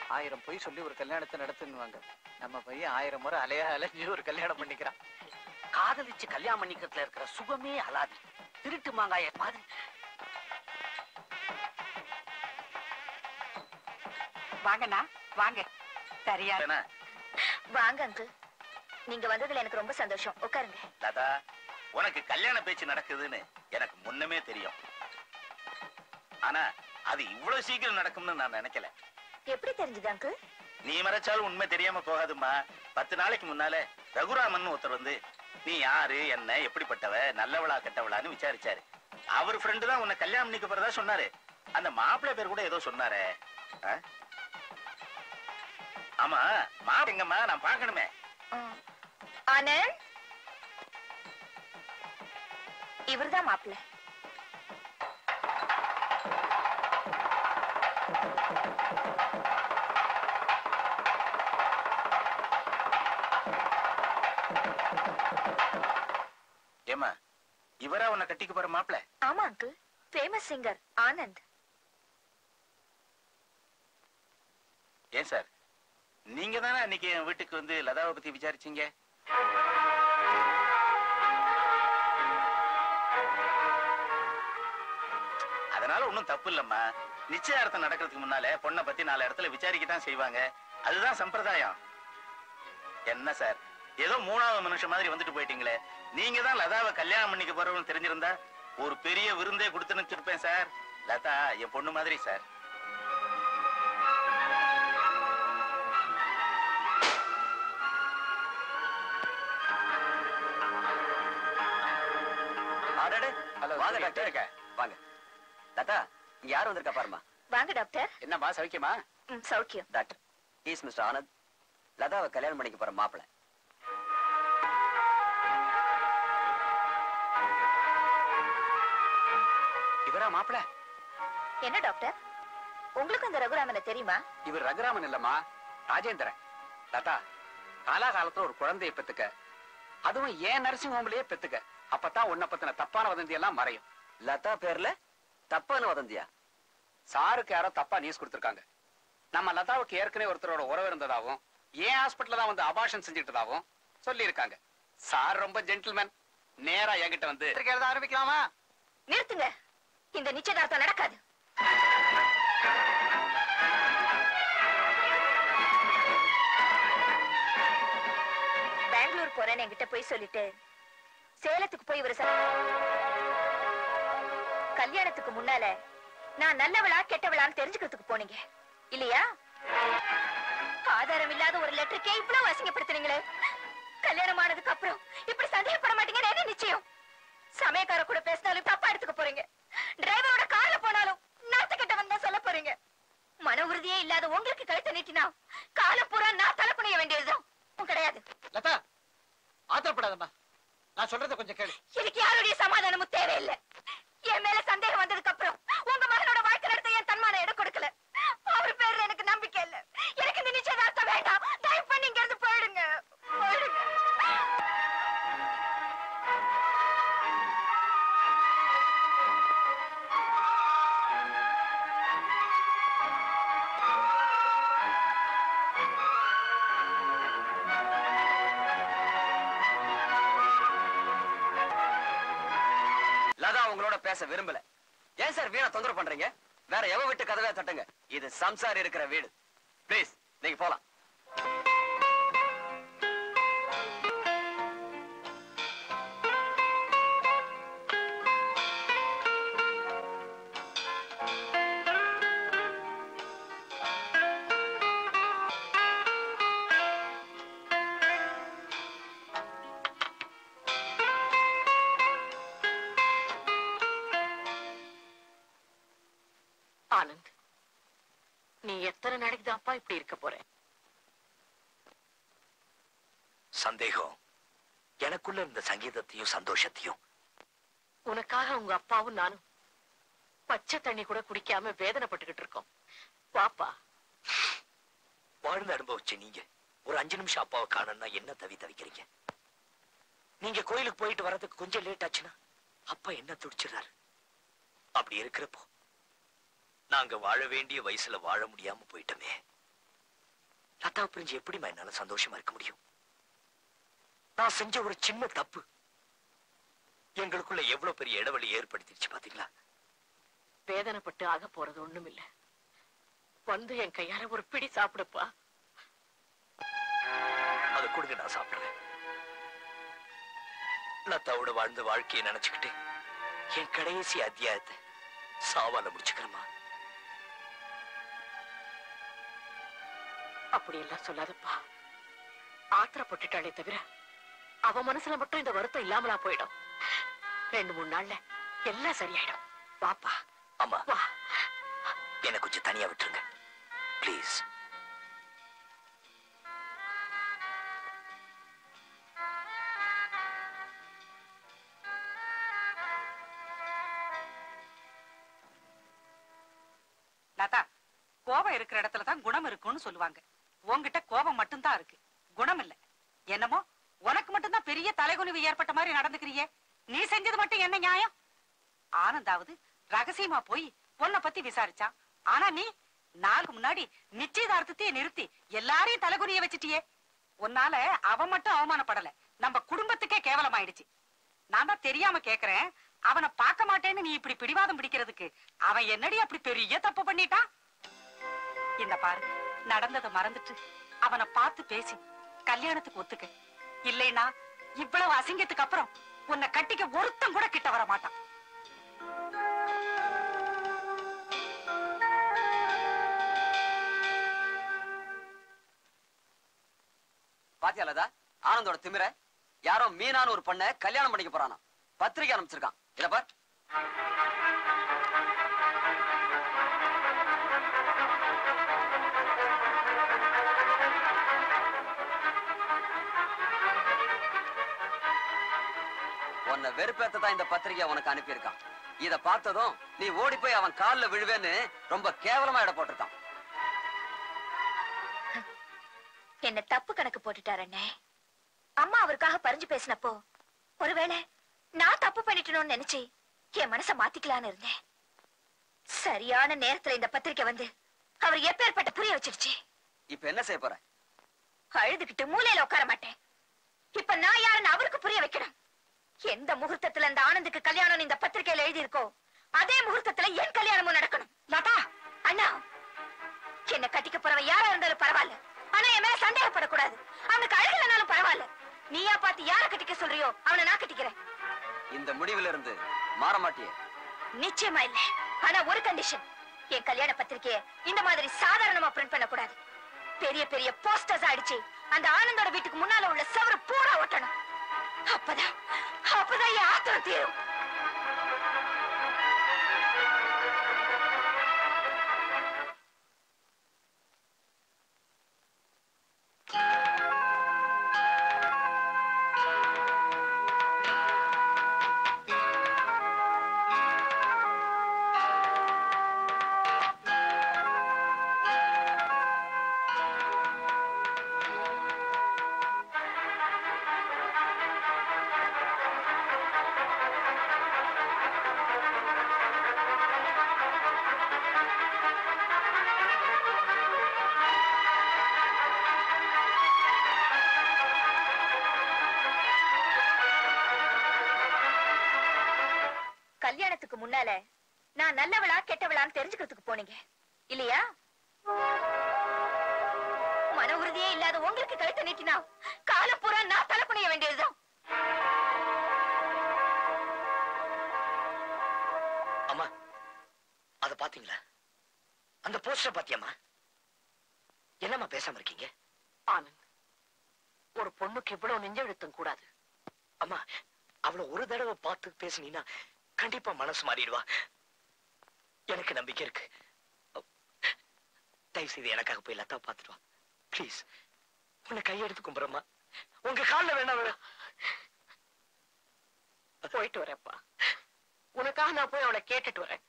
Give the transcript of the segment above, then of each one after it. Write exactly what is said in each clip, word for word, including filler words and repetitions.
ஆயிரம் பொய் சொல்லி ஒரு கல்யாணத்தை நடத்துன்னுவாங்க. நம்ம பையன் ஆயிரம் முறை அலையா அலைஞ்சு ஒரு கல்யாணம் பண்ணிக்கிறான். காதலிச்சு கல்யாணம் பண்ணிக்கிறதுல இருக்கிற சுகமே அலாதி. திருட்டு மாங்காய மாதிரி. வாங்கண்ணா வாங்க. சரியா வாங்க அங்கிள். நீங்க வந்ததுல எனக்கு ரொம்ப சந்தோஷம். உட்காருங்க. லதா, உனக்கு கல்யாண பேச்சு நடக்குதுன்னு எனக்கு முன்னமே தெரியும். ஆனா அது இவ்வளவு சீக்கிரம் நடக்கும்னு நான் நினைக்கல. எப்படி தெரிஞ்சது அங்கிள்? நீ மறைச்சாலும் உண்மை தெரியாம போகாதுமா. பத்து நாளைக்கு முன்னால ரகுராமன் ஒருத்தர் வந்து நீ யாரு, என்ன, எப்படிப்பட்டவ, நல்லவளா கெட்டவளான்னு விசாரிச்சாரு. அவர் ஃப்ரெண்டு தான் உன்னை கல்யாணம் பண்ணிக்க போறதா சொன்னாரு. அந்த மாப்பிள்ளை பேர் கூட ஏதோ சொன்னாரே. ஆமா, மாப்பிள்ளை எங்கம்மா? நான் பாக்கணுமே. ஆனந்த், இவர்தான் மாப்பிள்ளை. ஏமா, இவரா உன்னை கட்டிக்க போற மாப்பிள்ளை? ஆமா அங்கிள், ஃபேமஸ் சிங்கர் ஆனந்த். ஏன் சார், நீங்க தானே அன்னைக்கு என் வீட்டுக்கு வந்து லதாவை பத்தி விசாரிச்சீங்க? அதனால ஒன்னும் தப்பு இல்லம்மா. நிச்சயார்த்தம் நடக்கிறதுக்கு முன்னால பொண்ணை பத்தி நாலு இடத்துல விசாரிக்கத்தான் செய்வாங்க. அதுதான் சம்பிரதாயம். என்ன சார், ஏதோ மூணாவது மனுஷன் மாதிரி வந்துட்டு போயிட்டீங்களே. நீங்க தான் லதாவை கல்யாணம் பண்ணிக்க போறவன்னு தெரிஞ்சிருந்தா ஒரு பெரிய விருந்தே கொடுத்து நினைச்சிருப்பேன் சார். லதா என் பொண்ணு மாதிரி சார். வாங்க டாக்டர். வாங்க லதா, யார் வந்திருக்கா பாருமா. வாங்க டாக்டர். என்னம்மா சௌக்கியமா? சௌக்கியம். டாக்டர், இஸ் மிஸ்டர் ஆனந்த், லதாவை கல்யாணம் பண்ணிக்க போற மாப்பிள்ளை. இவரா மாப்பிள்ளை? என்ன டாக்டர், உங்களுக்கு அந்த ரகுராமனை தெரியுமா? இவர் ரகுராமன் இல்லம்மா, ராஜேந்திரன். லதா, காலாகாலத்துல ஒரு குழந்தையை பெத்துக்க, அதுவும் ஏன் நர்சிங் ஹோம்லயே பெத்துக்க. அப்பதான் உன்னை பத்தின தப்பான வதந்தி எல்லாம் மறையும். லதா பேர்ல தப்பான வதந்தியா? சாருக்கு யாரோ தப்பா நியூஸ் கொடுத்திருக்காங்க. நம்ம லதாவுக்கு ஏற்கனவே ஒருத்தரோட உறவு இருந்ததாவும், ஏன் ஹாஸ்பிட்டல்ல தான் வந்து அபார்ஷன் செஞ்சுட்டதாவும் சொல்லி இருக்காங்க. சார் ரொம்ப ஜென்டில்மேன். நேரா என்கிட்ட வந்து ஆரம்பிக்கலாமா? நிறுத்துங்க, இந்த நிச்சயதார்த்தம் நடக்காது. பெங்களூர் போறேன்னு என்கிட்ட போய் சொல்லிட்டு சேலத்துக்கு போய் ஒரு கல்யாணத்துக்கு முன்னால நான் நல்லவளா கெட்டவளான்னு தெரிஞ்சுக்கிறதுக்கு போனீங்க இல்லையா? ஆதாரம் இல்லாத ஒரு லெட்டருக்கே இவ்வளவு அசிங்கப்படுத்துறீங்களே. கல்யாணம் ஆனதுக்கு அப்புறம் இப்படி சந்தேகப்பட மாட்டீங்கன்னு என்ன நிச்சயம்? சமயக்கார கூட பேசினாலும் தப்பா எடுத்துக்க போறீங்க. டிரைவரோட கார்ல போனாலும் நாத்துக்கிட்ட வந்தா சொல்ல போறீங்க. மன உறுதியே இல்லாத உங்களுக்கு கழுத்தை நீட்டினா காலம் பூரா நான் தலை குனிய வேண்டியதுதான். கிடையாது. லதா, ஆத்திரப்படாதம்மா. நான் சொல்றத கொஞ்சம் கேளு. எனக்கு யாருடைய சமாதானமும் தேவையில்லை. என் மேல சந்தேகம் வந்ததுக்கு அப்புறம் உங்க மகனோட வாழ்க்கை நடத்த என் தன்மான இடம் கொடுக்கல. அவர் பேர்ல எனக்கு நம்பிக்கை இல்ல. எனக்கு இந்த நிச்சயதார்த்தம் வேண்டாம். தயவு பண்ணி இங்க இருந்து போயிடுங்க. போயிடுங்க. உங்களோட பேச விரும்பல. ஏன் சார் வீணா தொந்தரவு பண்றீங்க? வேற எவ வீட்டு கதவை தட்டுங்க. இது சம்சார் இருக்கிற வீடு. ப்ளீஸ் நீங்க போலாம். ஆனந்த், நீ எத்தனை நாளைக்கு தான்ப்பா இப்படி இருக்க போற? சந்தேகம் எனக்குள்ள இருந்த சங்கீதத்தையும் சந்தோஷத்தையும் உனக்காக உங்க அப்பாவும் நானும் பச்சை தண்ணி கூட குடிக்காம வேதனைப்பட்டுக்கிட்டு இருக்கோம். பாப்பா, வாழ்ந்து அனுபவிச்ச நீங்க ஒரு அஞ்சு நிமிஷம் அப்பாவை காணணும்னா என்ன தவி தவிக்கிறீங்க? நீங்க கோயிலுக்கு போயிட்டு வர்றதுக்கு கொஞ்சம் லேட் ஆச்சுன்னா அப்பா என்ன துடிச்சிடறாரு. அப்படி இருக்கிறப்போ நாங்க வாழ வேண்டிய வயசுல வாழ முடியாம போயிட்டோமே. லதா பிரிஞ்சு எப்படிமா என்னால சந்தோஷமா இருக்க முடியும்? நான் செஞ்ச ஒரு சின்ன தப்பு எங்களுக்குள்ள எவ்வளவு பெரிய இடைவெளி ஏற்படுத்திடுச்சு பாத்தீங்களா? வேதனைப்பட்டு ஆக போறது ஒண்ணும் இல்ல. வந்து என் கையால ஒரு பிடி சாப்பிடுப்பா. அதை கொடுங்க, நான் சாப்பிடுறேன். லதாவோட வாழ்ந்த வாழ்க்கையை நினைச்சுக்கிட்டு என் கடைசி அத்தியாயத்தை சாவால முடிச்சுக்கிறேமா. அப்படி எல்லாம் சொல்லாதப்பா. ஆத்திரப்பட்டுட்டாலே தவிர அவ மனசுல மட்டும் இந்த வருத்தம் இல்லாமலா போயிடும். ரெண்டு மூணு நாள்ல எல்லாம் சரியாயிடும். வாப்பா. அம்மா, வா. என்ன கொஞ்சம் தனியா விட்டுருங்க பிளீஸ். லதா, கோபம் இருக்கிற இடத்துலதான் குணம் இருக்கும்னு சொல்லுவாங்க. உன்கிட்ட கோபம் மட்டும்தான் இருக்கு, குணம் இல்ல. என்னமோ உனக்கு மட்டும்தான் பெரிய தலைகுனிவு ஏற்பட்ட மாதிரி நடந்துக்கிறியே. நீ செஞ்சது மட்டும் என்ன நியாயம்? ஆனந்தாவது ரகசியமா போய் உன்னை பத்தி விசாரிச்சான். ஆனா நீ நாளுக்கு முன்னாடி நிச்சயதார்த்தத்தையே நிறுத்தி எல்லாரையும் தலைகுனிய வச்சிட்டியே. உன்னால அவன் மட்டும் அவமானப்படல, நம்ம குடும்பத்துக்கே கேவலமாயிடுச்சு. நான் தான் தெரியாம கேக்குறேன், அவனை பார்க்க மாட்டேன்னு நீ இப்படி பிடிவாதம் பிடிக்கிறதுக்கு அவன் என்னடி அப்படி பெரிய தப்பு பண்ணிட்டான்? இந்த பாரு, நடந்ததை மறந்துட்டு அவனை பார்த்து பேசி கல்யாணத்துக்கு ஒத்துக்க. இல்லைன்னா இவ்வளவு அசிங்கத்துக்கு அப்புறம் உன்னை கட்டிக்க ஒருத்தம் கூட கிட்ட வர மாட்டான். பாத்தியா லதா, ஆனந்தோட திமிர? யாரோ மீனான ஒரு பொண்ண கல்யாணம் பண்ணிக்க போறானா, பத்திரிக்கை அனுப்பிச்சிருக்கான். இத பார். உன்னை வெறுப்பேத்தான் இந்த பத்திரிகை உனக்கு அனுப்பியிருக்கான். இத பார்த்ததும் நீ ஓடி போய் அவன் காலில் விழுவேன்னு ரொம்ப கேவலமா இட போட்டிருக்கான். என்ன தப்பு கணக்கு போட்டுட்டார் அண்ணே. அம்மா அவருக்காக பறிஞ்சு பேசினப்போ ஒருவேளை நான் தப்பு பண்ணிட்டணும்னு நினைச்சு என் மனச மாத்திக்கலான்னு இருந்தேன். சரியான நேரத்துல இந்த பத்திரிக்கை வந்து அவர் எப்பேற்பட்ட புரிய வச்சிருச்சு. இப்ப என்ன செய்ய போற? அழுதுகிட்டு மூலையில உட்கார மாட்டேன். இப்ப நான் யாருன்னு அவருக்கு புரிய வைக்கணும். எந்த முகூர்த்தத்துல அந்த ஆனந்துக்கு கல்யாணம் இந்த பத்திரிகையில எழுதி இருக்கோ அதே முகூர்த்தத்துல என் கல்யாணமும் நடக்கணும். லதா, அண்ணா, என்ன கட்டிக்க போறவன் யாரா இருந்தாலும் பரவாயில்ல, ஆனா என் மேல சந்தேகப்படக்கூடாது. அவனுக்கு அழகலனாலும் பரவாயில்ல. நீயா பார்த்து யார கட்டிக்க சொல்றியோ அவனை நான் கட்டிக்கிறேன். இந்த முடிவுல இருந்து மாற மாட்டியே? நிச்சயமா இல்ல. ஆனா ஒரு கண்டிஷன், என் கல்யாண பத்திரிகையை இந்த மாதிரி சாதாரணமா பிரிண்ட் பண்ண கூடாது. பெரிய பெரிய போஸ்டர்ஸ் அடிச்சு அந்த ஆனந்தோட வீட்டுக்கு முன்னால உள்ள செவரு பூரா ஒட்டணும். அப்பதான் அப்பதான் என் ஆத்திரம் தீரும். கல்யாணத்துக்கு முன்னால நான் நல்லவளா கெட்டவளான்னு தெரிஞ்சுக்கிறதுக்கு போனீங்க இல்லையா? மன உறுதியே இல்லாத உங்களுக்கு கழுத்தை நீட்டினா காலம் பூரா நான் தலை குனிய வேண்டியதுதான். அம்மா, அத பாத்தீங்களா? அந்த போஸ்டர் பாத்தியம்மா? என்னம்மா பேசாம இருக்கீங்க? ஆனந்த், ஒரு பொண்ணுக்கு எவ்வளவு நெஞ்செழுத்தம் கூடாது. அம்மா, அவளை ஒரு தடவை பார்த்து பேசுனீன்னா கண்டிப்பா மனசு மாறிடுவா. எனக்கு நம்பிக்கை இருக்கு. தயவு செய்து எனக்காக போய் லதா பார்த்துட்டு வா பிளீஸ். உன்னை கையெடுத்து கும்புறமா, உங்க காலில் வேணா வேணா. போயிட்டு வரேன்ப்பா. உனக்காக நான் போய் அவளை கேட்டுட்டு வரேன்.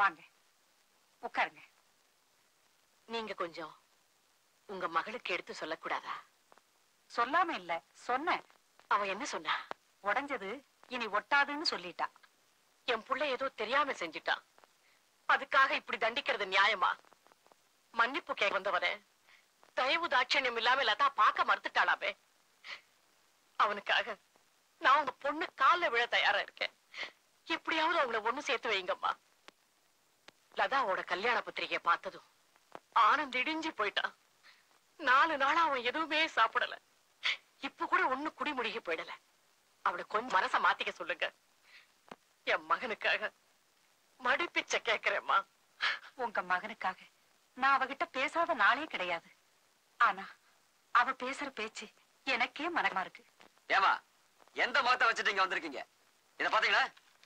வாங்க உட்காருங்க. நீங்க கொஞ்சம் உங்க மகளுக்கு எடுத்து சொல்லக்கூடாதா? சொல்லாம இல்ல, சொன்னேன். அவ என்ன சொன்னா? உடைஞ்சது இனி ஒட்டாதுன்னு சொல்லிட்டா. என் புள்ள ஏதோ தெரியாம செஞ்சிட்டான், அதுக்காக இப்படி தண்டிக்கிறது நியாயமா? மன்னிப்பு கேட்க வந்தவரே தயவு தாட்சண்யம் இல்லாம லதா பார்க்க மறுத்துட்டாளாமே. அவனுக்காக நான் உங்க பொண்ணு கால்ல விழ தயாரா இருக்கேன். எப்படியாவது அவங்கள ஒண்ணு சேர்த்து வைங்கம்மா. லதாவோட கல்யாண பத்திரிகையை பார்த்ததும் ஆனந்த் இடிஞ்சு போயிட்டான். நாலு நாளா அவன் எதுவுமே சாப்பிடல. இப்ப கூட ஒண்ணு குடிமுடிகி போயிடல. அவனை கொஞ்சம் மனச மாத்திக்க சொல்லுங்க. என் மகனுக்காக மடிப்பிச்ச கேக்குறேம்மா. உங்க மகனுக்காக நான் அவகிட்ட பேசாத நாளே கிடையாது. ஆனா அவ பேசுற பேச்சு எனக்கே மனமா இருக்கு. ஏமா எந்த முகத்தை வச்சுட்டு இங்க வந்திருக்கீங்க? இத பாத்தீங்களா?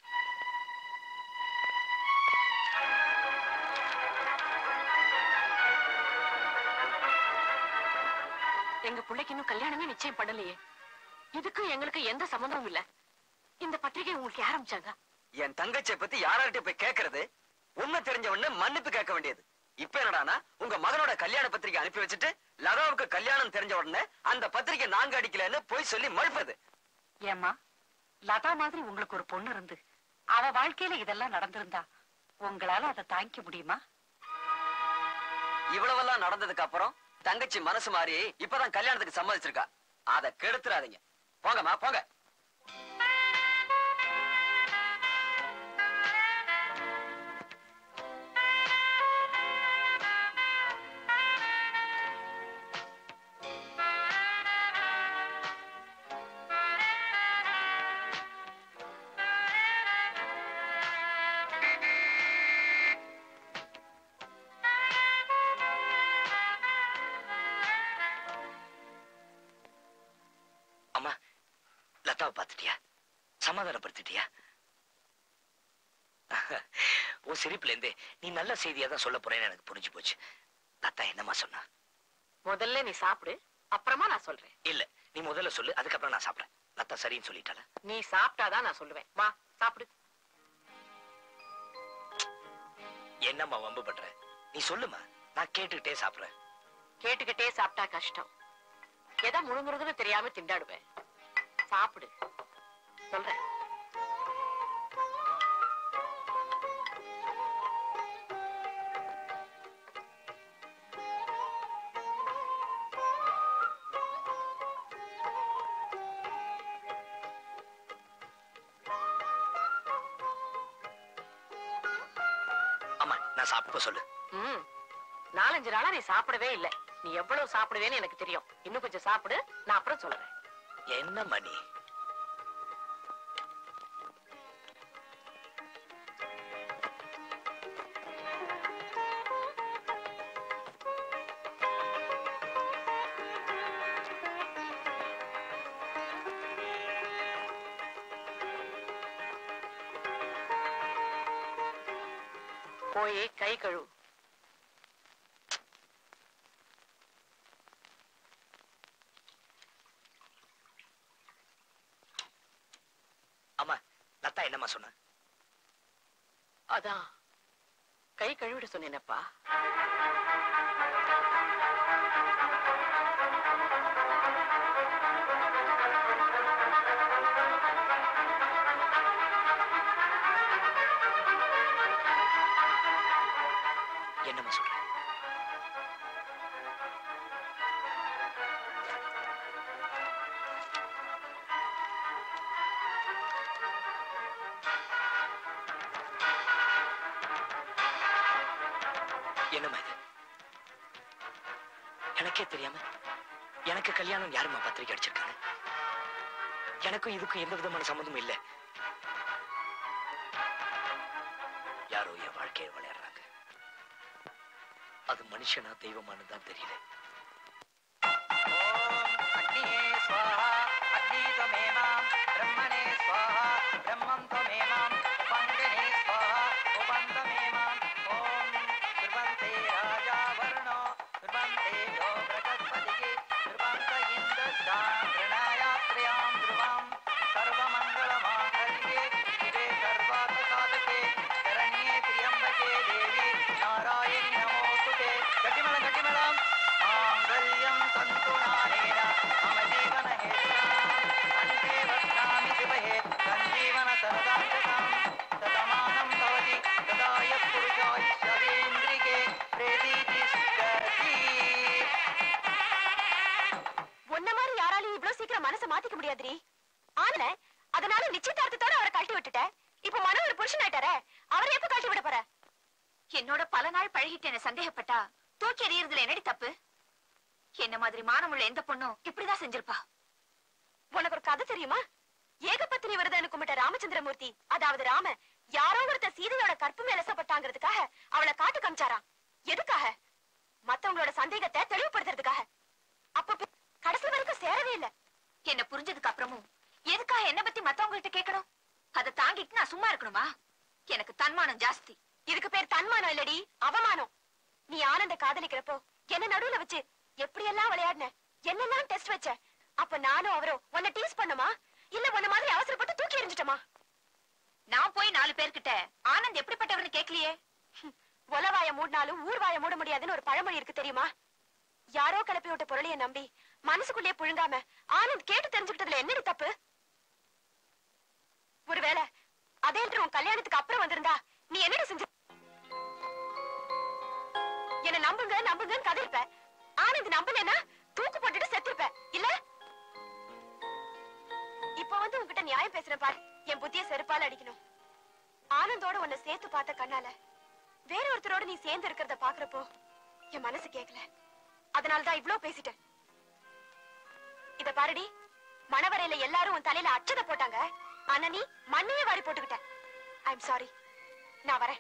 எங்க பிள்ளைக்கு இன்னும் கல்யாணமே நிச்சயம் பண்ணலையே. இதுக்கும் எங்களுக்கு எந்த சம்பந்தமும் இல்ல. இந்த பத்திரிகை உங்களுக்கு யார் அனுப்பிச்சாங்க? என் தங்கச்சியை பத்தி யாரார்கிட்ட போய் கேக்குறது? உண்மை தெரிஞ்சவன்னு மன்னிப்பு கேட்க வேண்டியது. இப்ப என்னடானா உங்க மகனோட கல்யாண பத்திரிகை அனுப்பி வச்சுட்டு லதாவுக்கு கல்யாணம் தெரிஞ்ச உடனே அந்த பத்திரிகை நாங்க அடிக்கலன்னு போய் சொல்லி மறுப்பது. ஏமா, லதா மாதிரி உங்களுக்கு ஒரு பொண்ணு இருந்து அவ வாழ்க்கையில இதெல்லாம் நடந்திருந்தா உங்களால அதை தாங்கிக்க முடியுமா? இவ்வளவெல்லாம் நடந்ததுக்கு அப்புறம் தங்கச்சி மனசு மாறி இப்பதான் கல்யாணத்துக்கு சம்மதிச்சிருக்கா. அதை கெடுத்துறாதீங்க. போங்கம்மா போங்க. லதாவை பார்த்துட்டியா? சமாதானப்படுத்திட்டியா? உன் சிரிப்புல இருந்தே நீ நல்ல செய்தியா தான் சொல்ல போறேன்னு எனக்கு புரிஞ்சு போச்சு. லதா என்னமா சொன்னா? முதல்ல நீ சாப்பிடு, அப்புறமா நான் சொல்றேன். இல்ல, நீ முதல்ல சொல்லு, அதுக்கப்புறம் நான் சாப்பிடுறேன். லதா சரின்னு சொல்லிட்டால? நீ சாப்பிட்டாதான் நான் சொல்லுவேன். வா சாப்பிடு. என்னம்மா வம்பு பண்ற? நீ சொல்லுமா, நான் கேட்டுக்கிட்டே சாப்பிடுறேன். கேட்டுக்கிட்டே சாப்பிட்டா கஷ்டம். எதை முழுங்குறதுன்னு தெரியாம திண்டாடுவேன். சாப்பிடு சொல்றேன். அம்மா நான் சாப்பிட சொல்லு. ம், நாலஞ்சு நாளா நீ சாப்பிடவே இல்லை. நீ எவ்வளவு சாப்பிடுவேன்னு எனக்கு தெரியும். இன்னும் கொஞ்சம் சாப்பிடு, நான் அப்புறம் சொல்றேன். என்ன மணி? போய் கை கழுவு. அம்மா லதா என்னம்மா சொன்ன? அதான் கை கழுவிட சொன்னேனப்பா. என்னம்மா சொல்ற? என்னம்மா இது? எனக்கே தெரியாம எனக்கு கல்யாணம் யாருமா பத்திரிக்கை அடிச்சிருக்காங்க? எனக்கும் இதுக்கும் எந்த விதமான சம்மந்தமும் இல்லை. யாரோ என் வாழ்க்கையை விளையாடுறாங்க. அது மனுஷனா தெய்வமானதான் தெரியல. सर्वमंगल मांगल्ये शिवे सर्वार्थ साधके शरण्ये त्र्यंबके இப்ப மனோ ஒரு புருஷன் ஆயிட்டாரே, அவரை எப்ப காட்டி விட போற? என்னோட பல நாள் பழகிட்டு என்ன சந்தேகப்பட்டா தூக்கி எறியறதுல என்னடி தப்பு? என்ன மாதிரி மானமுள்ள எந்த பொண்ணும் இப்படிதான் செஞ்சிருப்பா. உனக்கு ஒரு கதை தெரியுமா? ஏகபத்தினி விரதம் கும்பிட்ட ராமச்சந்திரமூர்த்தி, அதாவது ராம, யாரோ ஒருத்த சீதையோட கற்பு மேல லசப்பட்டாங்கிறதுக்காக அவளை காட்டு காமிச்சாராம். எதுக்காக? மத்தவங்களோட சந்தேகத்தை தெளிவுபடுத்துறதுக்காக. அப்ப கடைசி வரைக்கும் சேரவே இல்ல. என்ன புரிஞ்சதுக்கு அப்புறமும் எதுக்காக என்ன பத்தி மத்தவங்க கிட்ட கேட்கணும்? அதை தாங்கிட்டு நான் சும்மா இருக்கணுமா? எனக்கு தன்மானம் ஜாஸ்தி. இதுக்கு பேர் தன்மானம் இல்லடி, அவமானம். நீ ஆனந்த காதலிக்கிறப்போ என்ன நடுவுல வச்சு எப்படி எல்லாம் விளையாடின, என்னெல்லாம் டெஸ்ட் வச்ச. அப்ப நானும் அவரும் உன்னை டீஸ் பண்ணமா, இல்ல உன்ன மாதிரி அவசரப்பட்டு தூக்கி எறிஞ்சிட்டமா? நான் போய் நாலு பேர்கிட்ட ஆனந்த் எப்படிப்பட்டவர்னு கேட்கலையே. உலவாய மூடினாலும் ஊர்வாய மூட முடியாதுன்னு ஒரு பழமொழி இருக்கு தெரியுமா? யாரோ கிளப்பி விட்ட பொருளைய நம்பி மனசுக்குள்ளேயே புழுங்காம ஆனந்த் கேட்டு தெரிஞ்சுக்கிட்டதுல என்னடி தப்பு? ஒருவேளை அதே உன் கல்யாணத்துக்கு அப்புறம் வந்திருந்தா நீ என்னடி செஞ்ச? என்ன நம்புங்க நம்புங்கன்னு கதறிப்ப. ஆனந்த் நம்பலன்னா தூக்கு போட்டுட்டு செத்துருப்ப இல்ல? இப்ப வந்து உன்கிட்ட நியாயம் பேசுறேன் பாரு, என் புத்திய செருப்பால அடிக்கணும். ஆனந்தோட உன்னை சேர்த்து பார்த்த கண்ணால வேற ஒருத்தரோட நீ சேர்ந்து இருக்கிறத பாக்குறப்போ என் மனசு கேட்கல. அதனாலதான் இவ்ளோ பேசிட்டேன். இத பாருடி, மணவரையில எல்லாரும் உன் தலையில அச்சத போட்டாங்க, ஆனா நீ மண்ணையே வாரி போட்டுக்கிட்ட. I am sorry. நான் வரேன்.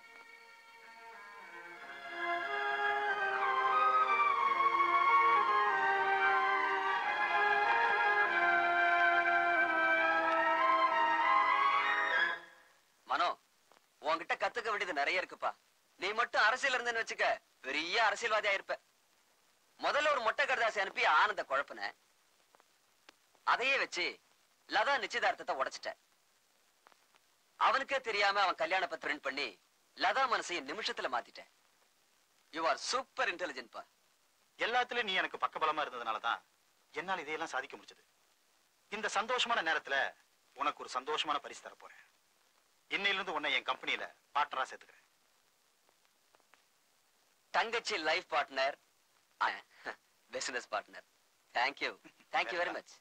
மனோ, உன்கிட்ட கத்துக்க வேண்டியது நிறைய இருக்குப்பா. நீ மட்டும் அரசியல் இருந்தேன்னு வச்சுக்க, பெரிய அரசியல்வாதியா இருப்ப. முதல்ல ஒரு மொட்டை கடிதாசி அனுப்பி ஆனந்த குழப்பின, அதையே வச்சு லதா நிச்சயதார்த்தத்தை உடைச்சிட்ட. அவனுக்கே தெரியாம அவன் கல்யாண பத்திரம் பண்ணி லதா மனசையும் நிமிஷத்துல மாத்திட்ட. யூ ஆர் சூப்பர் இன்டெலிஜென்ட் பா. எல்லாத்துலயும் நீ எனக்கு பக்கபலமா இருந்ததுனாலதான் என்னால இதையெல்லாம் சாதிக்க முடிஞ்சது. இந்த சந்தோஷமான நேரத்துல உனக்கு ஒரு சந்தோஷமான பரிசு தர போறேன். இன்னையில இருந்து உன்னை என் கம்பெனியில பார்ட்னரா சேர்த்துக்கிறேன். தங்கச்சி life partner, business partner. Thank you, thank you very much.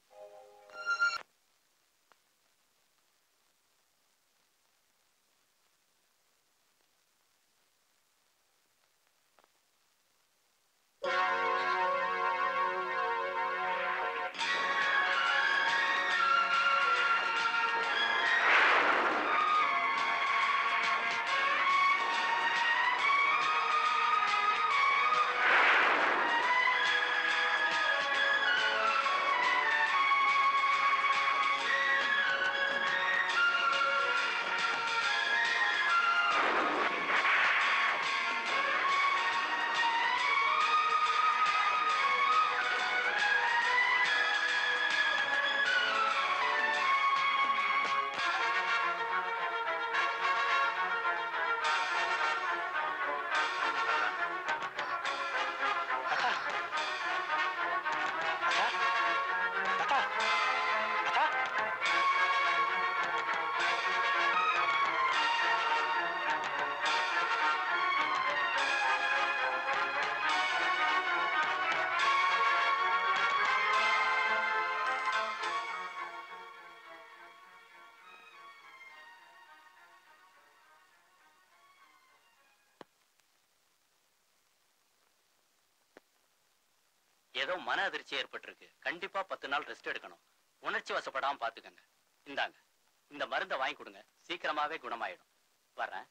ஏதோ மன அதிர்ச்சி ஏற்பட்டிருக்கு. கண்டிப்பா பத்து நாள் ரெஸ்ட் எடுக்கணும். உணர்ச்சி வசப்படாம பாத்துக்கங்க. இந்தாங்க, இந்த மருந்தை வாங்கி கொடுங்க, சீக்கிரமாவே குணமாயிடும். வர்றேன்.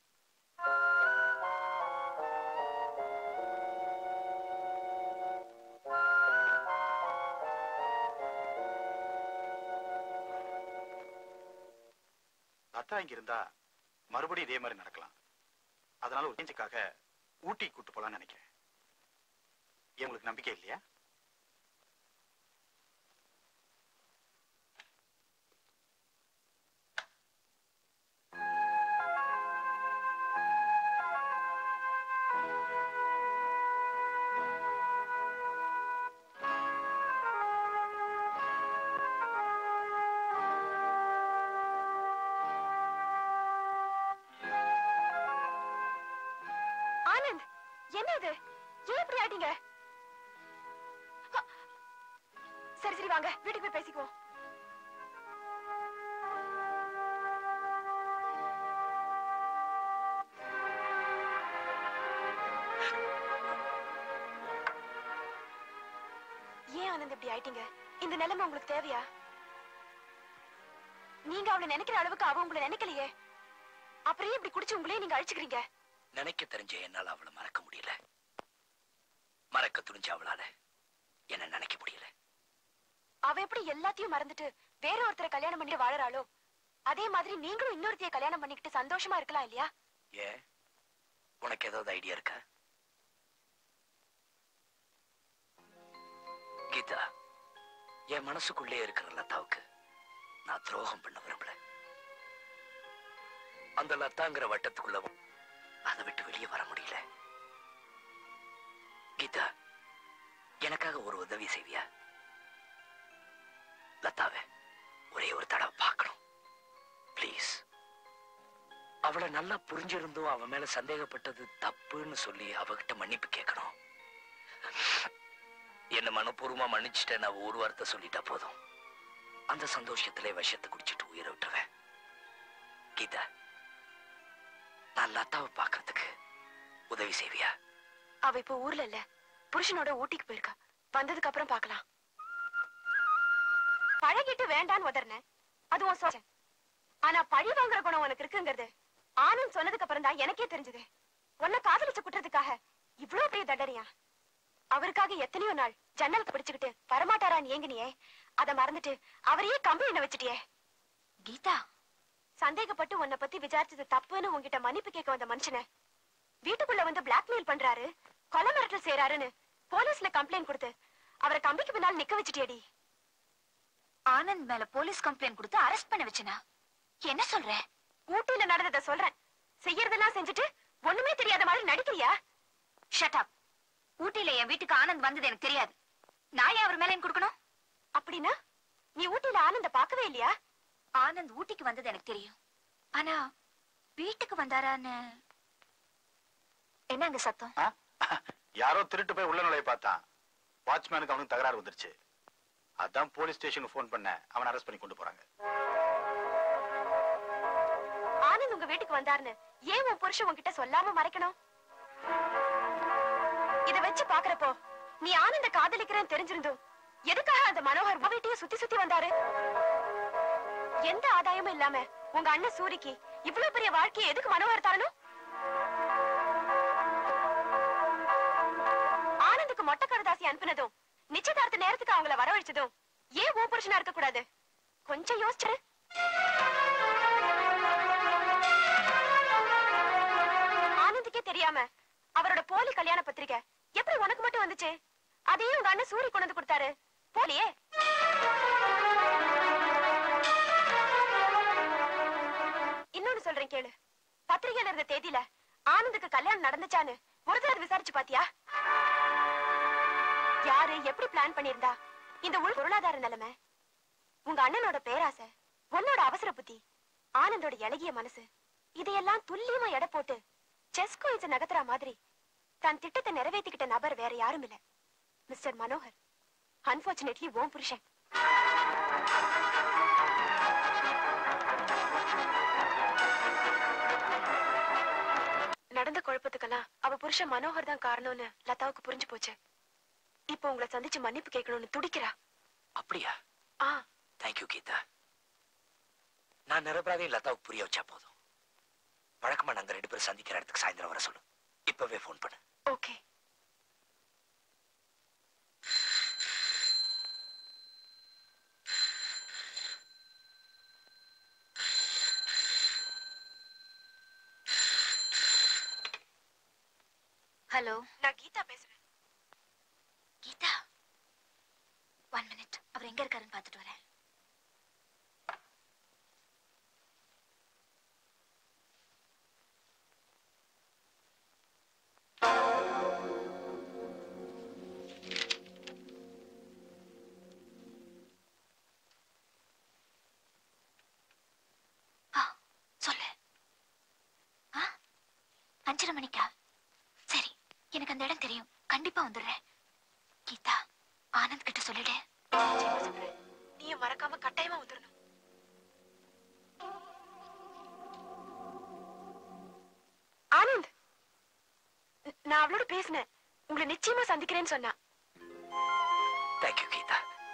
அத்தா இங்க இருந்தா மறுபடியும் இதே மாதிரி நடக்கலாம். அதனால ஒரு சேஞ்சுக்காக ஊட்டி கூட்டு போலான்னு நினைக்கிறேன். உங்களுக்கு நம்பிக்கை இல்லையா? ஆனந்த், என்ன இது? ஏன் இப்படி ஆயிட்டீங்க? சரி சரி வாங்க, வீட்டுக்கு போய் பேசிக்குவோம். ஆயிட்டீங்க. இந்த நிலைமை உங்களுக்கு தேவையா? நீங்க அவளை நினைக்கிற அளவுக்கு அவ உங்களை நினைக்கலையே. அப்புறம் இப்படி குடிச்சு உங்களே நீங்க அழிச்சுக்கிறீங்க. நினைக்க தெரிஞ்ச என்னால அவளை மறக்க முடியல. மறக்க துணிஞ்ச அவளால என்ன நினைக்க முடியல. அவ எப்படி எல்லாத்தையும் மறந்துட்டு வேற ஒருத்தரை கல்யாணம் பண்ணி வாழறாளோ அதே மாதிரி நீங்களும் இன்னொருத்தைய கல்யாணம் பண்ணிக்கிட்டு சந்தோஷமா இருக்கலாம் இல்லையா? ஏ, உனக்கு ஏதாவது ஐடியா இருக்கா? கீதா, என் மனசுக்குள்ளே இருக்கிற லதாவுக்கு நான் துரோகம் பண்ண விரும்பல. அந்த லதாங்கிற வட்டத்துக்குள்ளவும் அதை விட்டு வெளியே வர முடியல. கீதா, எனக்காக ஒரு உதவி செய்வியா? லதாவை ஒரே ஒரு தடவை பார்க்கணும் பிளீஸ். அவளை நல்லா புரிஞ்சிருந்தும் அவன் மேல சந்தேகப்பட்டது தப்புன்னு சொல்லி அவகிட்ட மன்னிப்பு கேட்கணும். என்ன மனப்பூர்வமா மன்னிச்சுட்டேன் நான் ஒரு வார்த்தை சொல்லிட்டா போதும். அந்த சந்தோஷத்திலே விஷத்தை குடிச்சிட்டு உயிரை விட்டுருவேன். கீதா, நான் லதாவை பார்க்கறதுக்கு உதவி செய்வியா? அவ இப்ப ஊர்ல இல்ல, புருஷனோட ஊட்டிக்கு போயிருக்கா. வந்ததுக்கு அப்புறம் பார்க்கலாம். பழகிட்டு வேண்டான்னு உதறன, அது உன் சோச்ச. ஆனா பழி வாங்குற குணம் உனக்கு இருக்குங்கிறது ஆனந்த் சொன்னதுக்கு அப்புறம் தான் எனக்கே தெரிஞ்சது. உன்னை காதலிச்ச குற்றத்துக்காக இவ்வளவு பெரிய தண்டனையா? அவருக்காக எத்தனையோ நாள் ஜன்னலுக்கு பிடிச்சுக்கிட்டு வரமாட்டாரான்னு ஏங்கினியே, அதை மறந்துட்டு அவரையே கம்பி எண்ண வச்சுட்டியே. கீதா, சந்தேகப்பட்டு உன்னை பத்தி விசாரிச்சது தப்புன்னு உங்ககிட்ட மன்னிப்பு கேட்க வந்த மனுஷனை வீட்டுக்குள்ள வந்து பிளாக்மெயில் பண்றாரு, கொலை மிரட்டல் செய்யறாருன்னு போலீஸ்ல கம்ப்ளைண்ட் கொடுத்து அவரை கம்பிக்கு பின்னால் நிக்க வச்சுட்டியடி. ஆனந்த் மேல போலீஸ் கம்ப்ளைண்ட் கொடுத்து அரெஸ்ட் பண்ண வச்சனா? என்ன சொல்ற? ஊட்டியில நடந்தத சொல்றேன். செய்யறதெல்லாம் செஞ்சுட்டு ஒண்ணுமே தெரியாத மாதிரி நடிக்கிறியா? Shut up. ஊட்டியில என் வீட்டுக்கு ஆனந்த் வந்தது எனக்கு தெரியாது. நான் ஏன் அவர் மேல கொடுக்கணும்? அப்படின்னா நீ ஊட்டியில ஆனந்த பார்க்கவே இல்லையா? ஆனந்த் ஊட்டிக்கு வந்தது எனக்கு தெரியும், ஆனா வீட்டுக்கு வந்தாரான்னு என்னங்க சத்தம்? யாரோ திருட்டு போய் உள்ள நுழைய பார்த்தான். வாட்ச்மேனுக்கு அவனுக்கு தகராறு வந்துருச்சு. அதான் போலீஸ் ஸ்டேஷனுக்கு போன் பண்ண அவன் அரெஸ்ட் பண்ணி கொண்டு போறாங்க. ஆனந்த் உங்க வீட்டுக்கு வந்தாருன்னு ஏன் உன் புருஷன் உன்கிட்ட சொல்லாம மறைக்கணும்? இத வச்சு பாக்குறப்போ நீ ஆனந்த காதலிக்கிறேன்னு தெரிஞ்சிருந்தும் எதுக்காக அந்த மனோகர் வீட்டையும் சுத்தி சுத்தி வந்தாரு? எந்த ஆதாயமும் இல்லாம உங்க அண்ணன் சூரிக்கு இவ்வளவு பெரிய வாழ்க்கையை எதுக்கு மனோகர் தரணும்? ஆனந்துக்கு மொட்டை கடுதாசி அனுப்பினதும் நிச்சயதார்த்த நேரத்துக்கு அவங்கள வரவழைச்சதும் ஏன் உன் புருஷனா இருக்க கூடாது? கொஞ்சம் யோசிச்சு. ஆனந்துக்கே தெரியாம அவரோட போலி கல்யாண பத்திரிக்கை எப்படி உனக்கு மட்டும் வந்துச்சு? அதையும் உங்க அண்ணன் சூரி கொண்டு வந்து கொடுத்தாரு போலியே. இன்னொன்னு சொல்றேன் கேளு. பத்திரிகையில இருந்த தேதியில ஆனந்துக்கு கல்யாணம் நடந்துச்சான்னு ஒரு தடவை விசாரிச்சு பாத்தியா? யாரு எப்படி பிளான் பண்ணிருந்தா இந்த உள் பொருளாதார நிலைமை, உங்க அண்ணனோட பேராசை, உன்னோட அவசர புத்தி, ஆனந்தோட இளகிய மனசு, இதையெல்லாம் துல்லியமா எடை போட்டு செஸ் கோயின்ஸ் நகர்த்துற மாதிரி தன் திட்டத்தை நிறைவேற்றிக்கிட்ட நபர் வேற யாரும் இல்ல, மிஸ்டர் மனோகர். அன்பார்ச்சுனேட்லி ஓம் புருஷன். நடந்த குழப்பத்துக்கெல்லாம் அவ புருஷன் மனோகர் தான் காரணம்னு லதாவுக்கு புரிஞ்சு போச்சு. இப்ப உங்களை சந்திச்சு மன்னிப்பு கேட்கணும்னு துடிக்கிறா. அப்படியா? ஆ, தேங்க்யூ கீதா. நான் நிரபராதையும் லதாவுக்கு புரிய வச்சா போதும். வழக்கமா நாங்க ரெண்டு பேரும் சந்திக்கிற இடத்துக்கு சாயந்தரம் வர சொல்லு. இப்பவே போன் பண்ணு. ஓகே. ஹலோ, நான் கீதா பேசுறேன். Geetha, one minute. அவர் எங்க இருக்காருன்னு பார்த்துட்டு வரேன். சொல்லு. அஞ்சரை மணிக்கா? சரி, எனக்கு அந்த இடம் தெரியும். கண்டிப்பா வந்துடுறேன். கீதா, ஆனந்த் கிட்ட சொல்லிடு. நீயும் மறக்காம கட்டாயமா வந்துடணும். ஆனந்த், நான் அவளோட பேசினேன். உங்களை நிச்சயமா சந்திக்கிறேன்னு சொன்னா. தேங்க்யூ கீதா.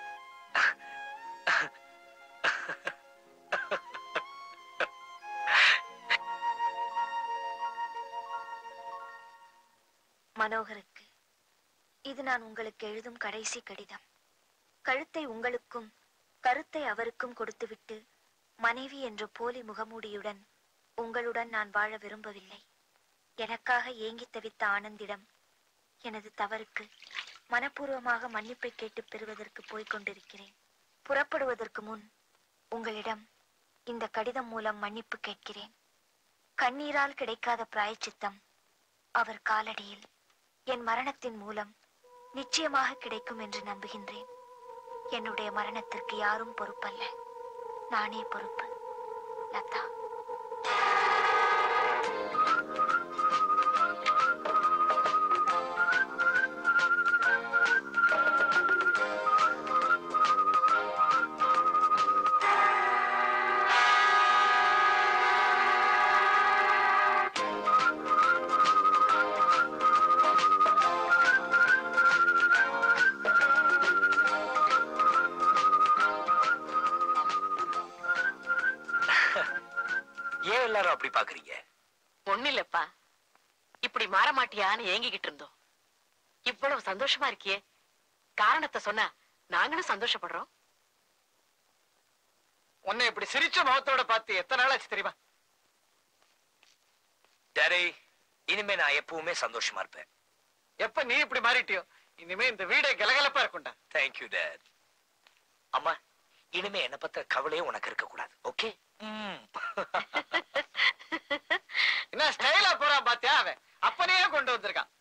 மனோகருக்கு இது நான் உங்களுக்கு எழுதும் கடைசி கடிதம். கழுத்தை உங்களுக்கும் கருத்தை அவருக்கும் கொடுத்துவிட்டு மனைவி என்ற போலி முகமூடியுடன் உங்களுடன் நான் வாழ விரும்பவில்லை. எனக்காக ஏங்கி தவித்த ஆனந்திடம் எனது தவறுக்கு மனப்பூர்வமாக மன்னிப்பை கேட்டு பெறுவதற்கு போய்க் கொண்டிருக்கிறேன். புறப்படுவதற்கு முன் உங்களிடம் இந்த கடிதம் மூலம் மன்னிப்பு கேட்கிறேன். கண்ணீரால் கிடைக்காத பிராயச்சித்தம் அவர் காலடியில் என் மரணத்தின் மூலம் நிச்சயமாக கிடைக்கும் என்று நம்புகின்றேன். என்னுடைய மரணத்திற்கு யாரும் பொறுப்பல்ல, நானே பொறுப்பு. லதா. அப்படி பாக்குறீங்க? ஒண்ணு இல்லப்பா, இப்படி மாற மாட்டியான்னு ஏங்கிக்கிட்டு இருந்தோம். இவ்வளவு சந்தோஷமா இருக்கியே, காரணத்தை சொன்னா நாங்களும் சந்தோஷப்படுறோம். உன்னை இப்படி சிரிச்ச முகத்தோட பார்த்து எத்தனை நாள் ஆச்சு தெரியுமா? டாடி, இனிமே நான் எப்பவுமே சந்தோஷமா இருப்பேன். எப்ப நீ இப்படி மாறிட்டியோ இனிமே இந்த வீடே கலகலப்பா இருக்கும்டா. Thank you dad. அம்மா, இனிமே என்ன பத்த கவலையே உனக்கு இருக்க கூடாது. ஓகே? என்ன ஸ்டைலா போறான் பாத்தியா? அவன் அப்பனையே கொண்டு வந்திருக்கான்.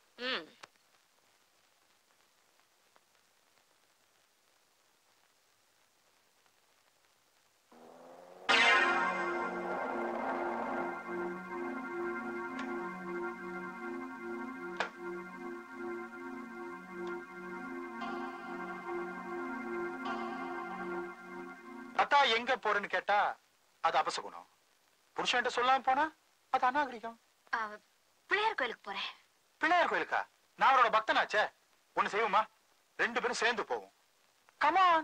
லதா எங்க போறேன்னு கேட்டா அது அபசகுணம். புருஷன்ட்ட சொல்லாம போனா அது அநாகரிகம். பிள்ளையார் கோயிலுக்கு போறேன். பிள்ளையார் கோயிலுக்கா? நான் அவரோட பக்தனாச்சே. ஒண்ணு செய்வோமா? ரெண்டு பேரும் சேர்ந்து போவோம். கமான்.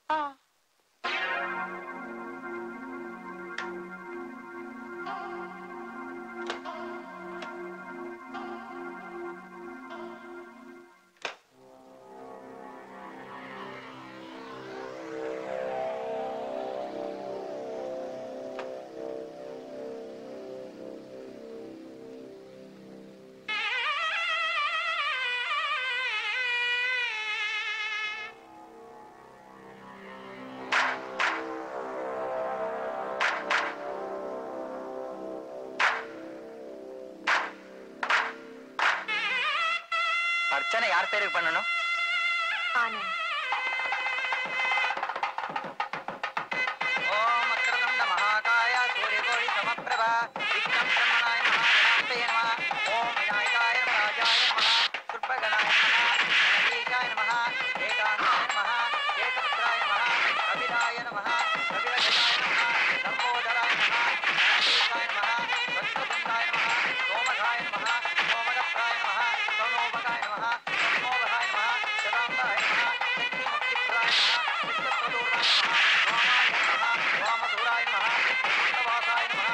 அர்ச்சனை யார் பேருக்கு பண்ணணும்? ஆனந்த். ஓம் அக்ரதண்ட மகாகாய சூரியகோடி சமப்பிரபா விக்ரம் பிரம்மணாய மகாகணாய நமः. ஓம் விநாயகாய ராஜாய நமः. சுர்பகணாய நமः. கணேசாய நமः. ஏகாந்தாய நமः. ஏகபுத்ராய நமः. அபிதாய நமः. கபிலகஜாய நமः. லம்போதராய நமः. கணேசாய நமः. வக்ரதுண்டாய நமः. சோமகாய நமः. சோமகப்ராய நமः. சோனோபகாய நமः. சோமோபகாய நமः. சதாம்பாய நமः. சக்திமுக்திப்ராய நமः. விஷ்ணுப்ரதூராய நமः. வாமாய நமः. வாமதூராய நமः. வாசவாசாய நமः.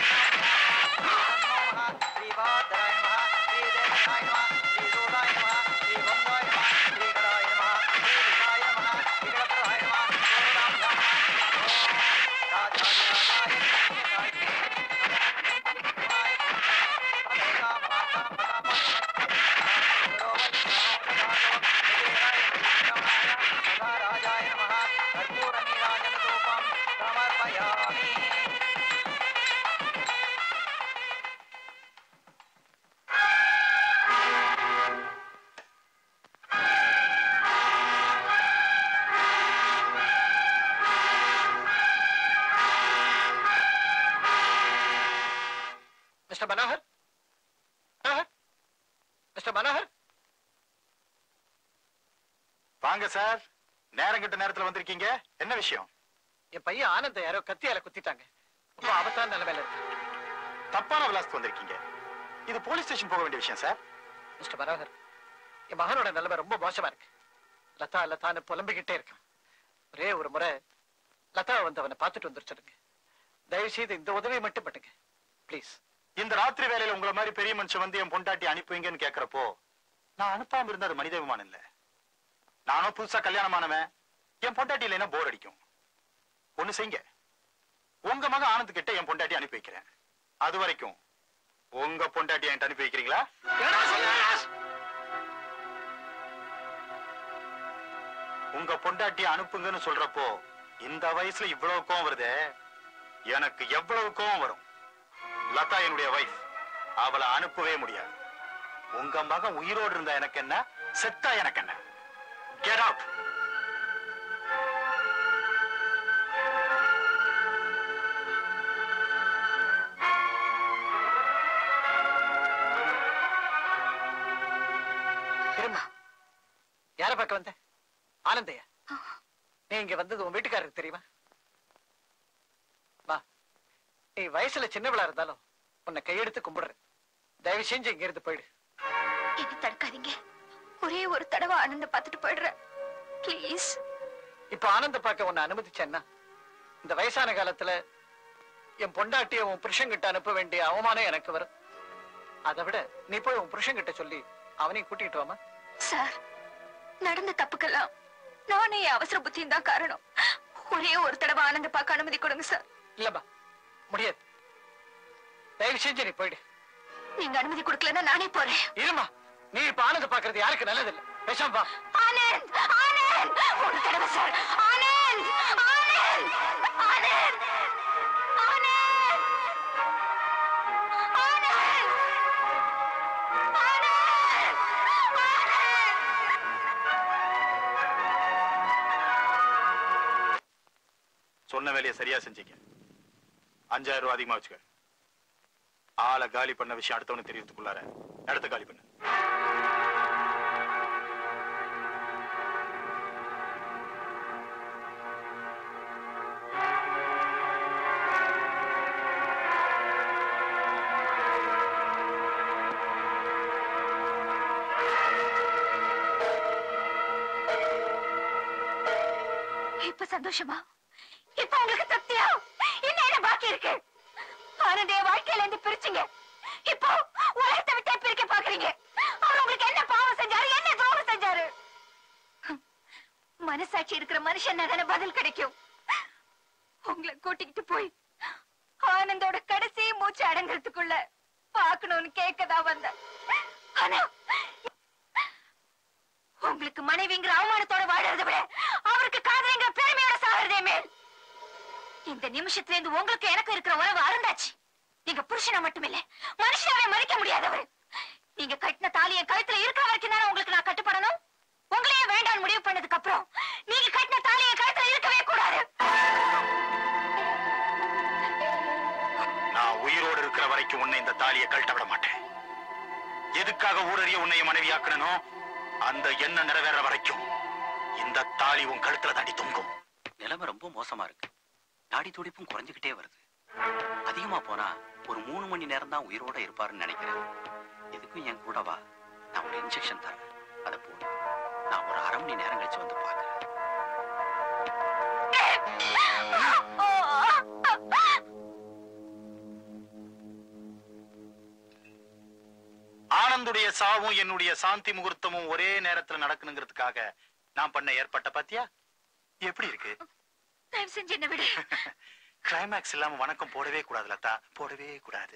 தன்னோ நமः. ஸ்ரீபாதராய நமः. ஸ்ரீதேவனாய நமः. ஸ்ரீசூதாய நமः. ஸ்ரீபந்தாய நமः. ஸ்ரீகடாய நமः. ஸ்ரீவிகாய நமः. ஸ்ரீகடப்ரதாய நமः. சோதாம்பாய நமः. ராஜாதிராஜாய ராஜாய நமः. கற்பூர நீராஜன ரூபம் சமர்ப்பயாமி. Mister Manohar, Manohar, mister Manohar. வாங்க சார். நேரம் கிட்ட நேரத்துல வந்திருக்கீங்க. என்ன விஷயம்? என் பையன் ஆனந்த யாரோ கத்தியால குத்திட்டாங்க. ரொம்ப ஆபத்தான நிலைமையில இருக்கு. தப்பான விலாசத்து வந்திருக்கீங்க. இது போலீஸ் ஸ்டேஷன் போக வேண்டிய விஷயம் சார். மிஸ்டர் மனோகர், என் மகனோட நிலைமை ரொம்ப மோசமா இருக்கு. லதா லதான்னு புலம்பிக்கிட்டே இருக்கான். ஒரே ஒரு முறை லதா வந்து அவனை பார்த்துட்டு வந்துருச்சுடுங்க. தயவு செய்து இந்த உதவியை மட்டும் பண்ணுங்க ப்ளீஸ். இந்த ராத்திரி வேலையில உங்களை மாதிரி பெரிய மனுஷன் வந்து என் பொண்டாட்டி அனுப்புவீங்கன்னு கேக்குறப்போ நான் அனுப்பாம இருந்த அது மனிதாபிமானம் இல்ல. நானும் புதுசா கல்யாணமானவன், என் பொண்டாட்டி இல்லைன்னா போர் அடிக்கும். ஒண்ணு செய்யுங்க, உங்க மகன் ஆனந்த் கிட்ட என் பொண்டாட்டி அனுப்பி வைக்கிறேன். அது வரைக்கும் உங்க பொண்டாட்டி என்கிட்ட அனுப்பி வைக்கிறீங்களா? உங்க பொண்டாட்டி அனுப்புங்கன்னு சொல்றப்போ இந்த வயசுல இவ்வளவு கோவம் வருதே, எனக்கு எவ்வளவு கோவம் வரும். லதா என்னுடைய வைஃப், அவளை அனுப்பவே முடியாது. உங்க மகன் உயிரோடு இருந்தா எனக்கு என்ன, செத்தா எனக்கு என்ன. Get out. யார பார்க்க வந்த? ஆனந்தையா? நீ இங்க வந்தது உன் வீட்டுக்காரருக்கு தெரியுமா? வா, நீ வயசுல சின்னவளா இருந்தாலும் உன்னை கையெடுத்து கும்பிடுற. தயவு செஞ்சு இங்க இருந்து போயிடு. என்ன தடுக்காதீங்க, ஒரே ஒரு தடவை ஆனந்த பார்த்துட்டு போயிடுறேன் ப்ளீஸ். இப்ப ஆனந்த பார்க்க உன்னை அனுமதிச்சேன்னா இந்த வயசான காலத்துல என் பொண்டாட்டிய உன் புருஷன் கிட்ட அனுப்ப வேண்டிய அவமானம் எனக்கு வரும். அதை விட நீ போய் உன் புருஷன் கிட்ட சொல்லி அவனையும் கூட்டிட்டு வாமா. சார், நடந்த தப்புக்கெல்லாம் நானே அவசர புத்தியும் தான் காரணம். ஒரே ஒரு தடவை ஆனந்த பார்க்க அனுமதி கொடுங்க சார். இல்லப்பா, முடியாது. தயவு செஞ்சு நீ போயிடு. நீங்க அனுமதி கொடுக்கலன்னா நானே போறேன். இருமா, நீ இப்ப ஆனந்த பாக்குறது யாருக்கு நல்லது இல்ல. பேசாம வா. ஆனந்த், ஆனந்த், ஒரு தடவை சார். ஆனந்த், ஆனந்த், ஆனந்த், ஆனந்த், சொன்ன வேலையை சரியா செஞ்சீங்க. அஞ்சாயிரம் ரூபாய் அதிகமா வச்சுக்க. ஆளை காலி பண்ண விஷயம் அடுத்தவனு தெரியறதுக்குள்ளார இடத்த காலி பண்ணு. இப்ப சந்தோஷமா? இப்ப உங்களுக்கு திருப்தியா? இன்னும் என்ன பாக்கி இருக்கு? ஆனந்தைய வாழ்க்கையில இருந்து பிரிச்சுங்க. இப்போ உலகத்தை விட்டே பிரிக்க பாக்குறீங்க. அவர் உங்களுக்கு என்ன பாவம் செஞ்சாரு, என்ன துரோகம் செஞ்சாரு? மனசாட்சி இருக்கிற மனுஷன் தானே பதில் கிடைக்கும். உங்களை கூட்டிக்கிட்டு போய் ஆனந்தோட கடைசி மூச்சு அடங்குறதுக்குள்ள பாக்கணும்னு கேட்கதான் வந்த. ஆனா உங்களுக்கு மனைவிங்கிற அவமானத்தோட வாழறதை விட அவருக்கு காதலிங்கிற பெருமையோட சாகிறதே மேல். இந்த நிமிஷத்துல இருந்து உங்களுக்கு எனக்கு இருக்கிற உறவு அருந்தாச்சு. நீங்க புருஷனா மட்டும் இல்ல, மனுஷனாவே மதிக்க முடியாதவர். நீங்க கட்டின தாலிய கழுத்துல இருக்கிற வரைக்கும் தானே உங்களுக்கு நான் கட்டுப்படணும். உங்களையே வேண்டாம் முடிவு பண்ணதுக்கு அப்புறம் நீங்க கட்டின தாலிய கழுத்துல இருக்கவே கூடாது. நான் உயிரோடு இருக்கிற வரைக்கும் உன்னை இந்த தாலியை கழட்ட விட மாட்டேன். எதுக்காக ஊரறிய உன்னைய மனைவியாக்கணும், அந்த எண்ணம் நிறைவேற வரைக்கும் இந்த தாலி உன் கழுத்துல தாண்டி தொங்கும். நிலைமை ரொம்ப மோசமா இருக்கு. நாடி துடிப்பும் குறைஞ்சுக்கிட்டே வருது. அதிகமா போனா ஒரு மூணு மணி நேரம் தான் உயிரோட இருப்பாருன்னு நினைக்கிறேன். எதுக்கும் என் கூட வா, நான் ஒரு இன்ஜெக்ஷன் தரேன், அதை போடு. நான் ஒரு அரை மணி நேரம் கழிச்சு வந்து பாக்குறேன். ஆனந்துடைய சாவும் என்னுடைய சாந்தி முகூர்த்தமும் ஒரே நேரத்துல நடக்கணுங்கிறதுக்காக நான் பண்ண ஏற்பட்ட பாத்தியா? எப்படி இருக்கு? தயவு செஞ்சு என்ன விடு. கிளைமேக்ஸ் இல்லாம வணக்கம் போடவே கூடாது லதா, போடவே கூடாது.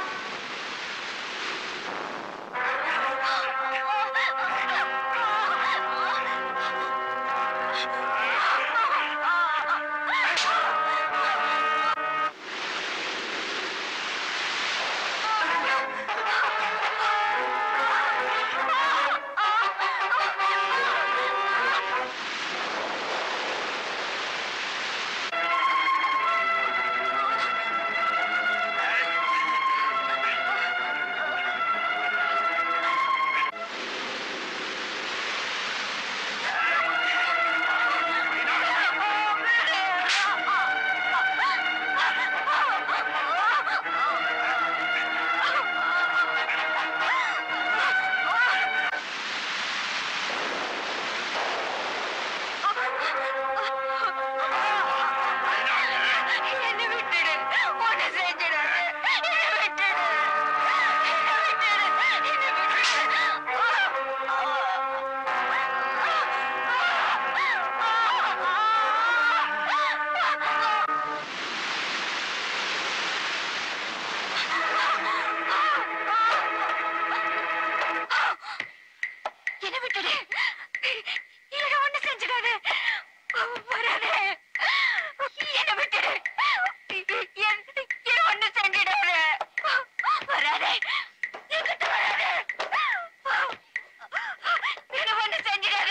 Ah! விட்டுடு. என்ன ஒண்ணு செஞ்சிடாத. வராதே. என்ன விட்டுடு. என்ன ஒண்ணு செஞ்சிடாத. வராதே. என்கிட்ட வராதே. என்ன ஒண்ணு செஞ்சிடாத.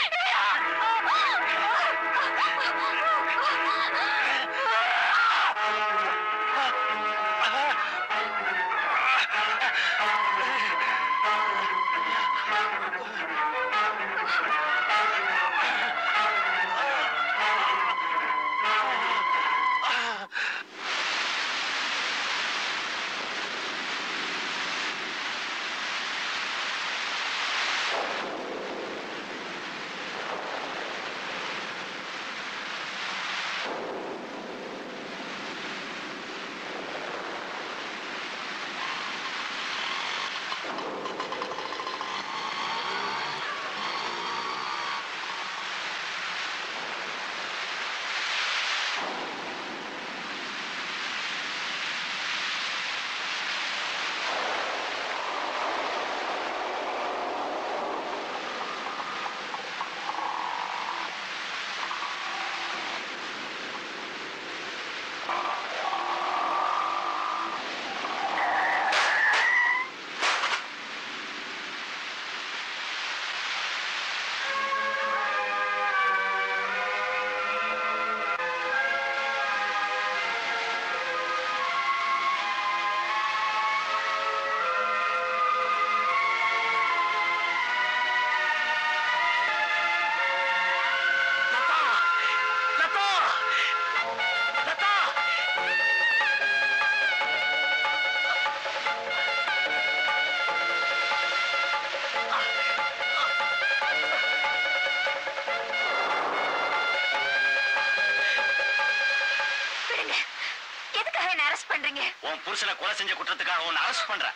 உன் புருஷனை கொலை செஞ்ச குற்றத்துக்காக உன்னை அரெஸ்ட் பண்றேன்.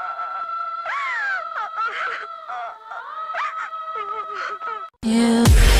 Yeah.